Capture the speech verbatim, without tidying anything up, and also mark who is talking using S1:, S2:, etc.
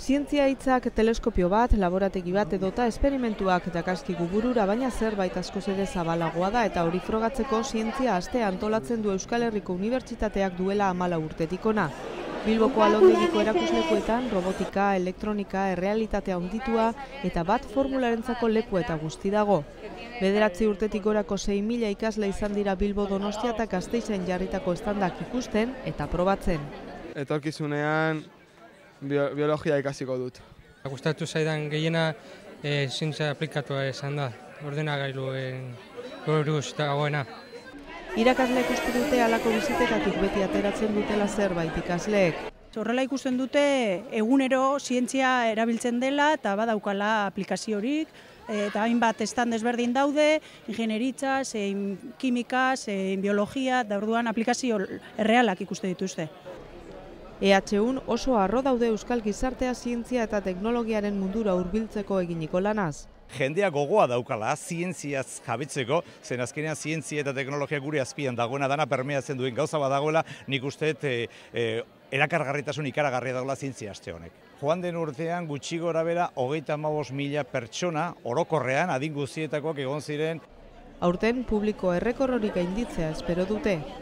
S1: Zientzia hitzak teleskopio bat, laborategi bat edota esperimentuak dakarzkigu burura, baina zerbait askoz ere zabalagoa da eta hori frogatzeko zientzia astea antolatzen du Euskal Herriko Unibertsitateak duela hamala urtetik hona. Bilboko Alondegiko erakuslekuetan robotika, elektronika, errealitatea handitua eta bat formularentzako leku eta guzti dago. Bederatzi urtetik gorako sei mila ikasle izan dira Bilbo, Donostia eta Gasteizen jarritako estandak ikusten eta probatzen.
S2: Etorkizunean Bio, biologia ikasiko dut.
S3: Gustatu zaidan gehiena e, zientzia aplikatua izan da, ordenagailuen buruz dagoena.
S1: Irakasleek uste dute halako bizitetatik beti ateratzen dutela zerbait ikasleek.
S4: Horrela ikusten dute egunero zientzia erabiltzen dela eta badaukala aplikaziorik, eta hainbat stand desberdin daude, ingenieritza, zein kimika, zein biologia, da orduan aplikazio errealak ikuste dituzte.
S1: E H U oso harro daude euskal gizartea zientzia eta teknologiaren mundura hurbiltzeko eginiko lanaz.
S5: Jendea gogoa daukala zientziaz jabetzeko, zen azkenean zientzia eta teknologia gure azpian dagoena dana permeatzen duen gauza bat dagoela, nik uste e, e, erakargarritasun ikaragarria dagoela zientzia aste honek. Joan den urtean gutxi gorabehera hogeita hamabost mila pertsona orokorrean adin guztietakoak egon ziren.
S1: Aurten publiko errekorrorik gainditzea espero dute.